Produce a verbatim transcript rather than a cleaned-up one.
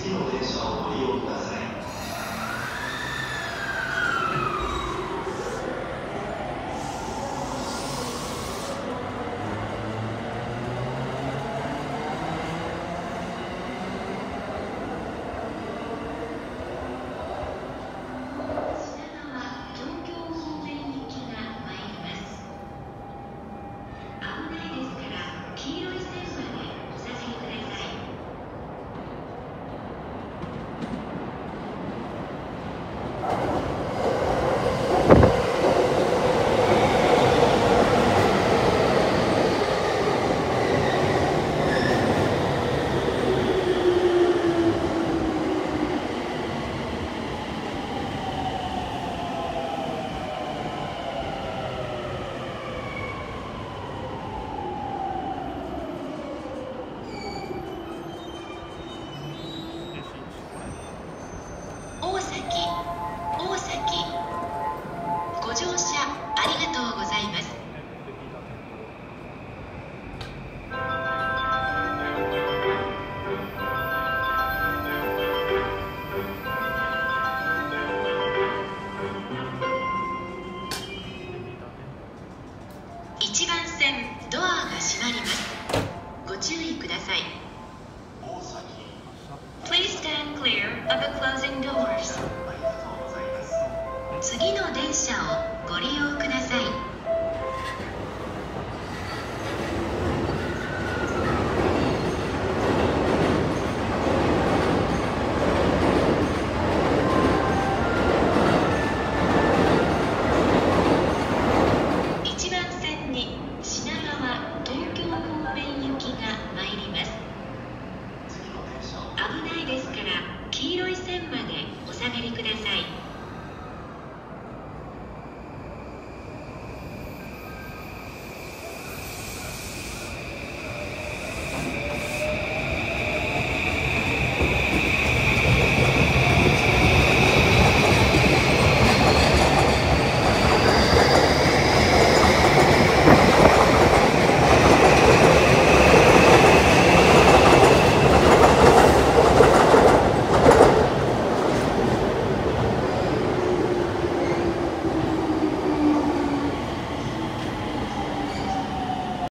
次の電車をご利用ください。 大崎、大崎、ご乗車ありがとうございます。いちばん線ドアが閉まります。ご注意ください。 大崎、 Please stand clear of the closing doors. ありがとうございます。 次の電車をご利用ください。いちばん線に品川、東京方面行きが参ります。 次の電車を危ないですから黄色い線までお下がりください。